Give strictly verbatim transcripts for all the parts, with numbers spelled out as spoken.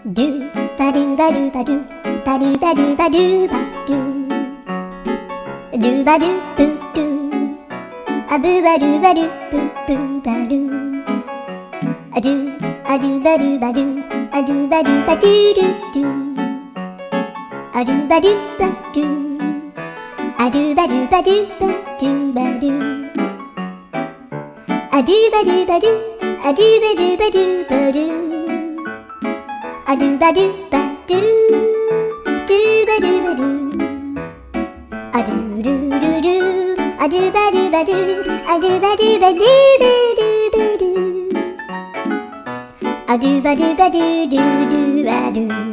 ドゥバドゥバドゥバドゥバドゥバドゥバドゥバドゥドゥバドゥブドゥアブバドゥバドゥブブバドゥアドゥアドゥバドゥバドゥアドゥバドゥバドゥドゥドゥアドゥバドゥバドゥアドゥバドゥバドゥバドゥバドゥアドゥバドゥバドゥアドゥバドゥバドゥバドゥアドゥバドゥバドゥドゥバドゥバドゥアドゥルルルアドゥバドゥバドゥアドゥバドゥバドゥバドゥバドゥアドゥバドゥバドゥドゥドゥアドゥ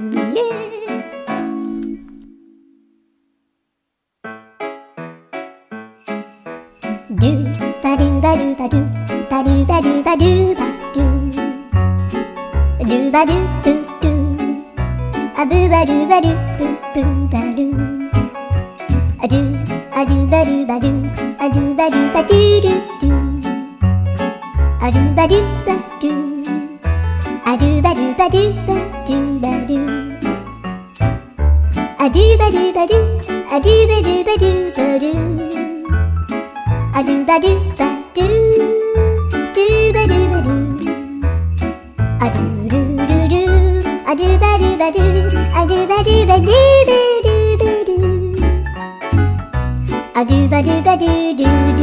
ドゥバドゥバドゥバドゥバドゥバドゥバドゥバドゥドゥバドゥブドゥアブバドゥバドゥブブバドゥアドゥアドゥバドゥバドゥアドゥバドゥバドゥドゥドゥアドゥバドゥバドゥアドゥバドゥバドゥバドゥバドゥアドゥバドゥバドゥアドゥバドゥバドゥバドゥアドゥバドゥバドゥドゥバドゥバドゥアドゥルルルアドゥバドゥバドゥアドゥバドゥバドゥバドゥバドゥアドゥバドゥバドゥドゥ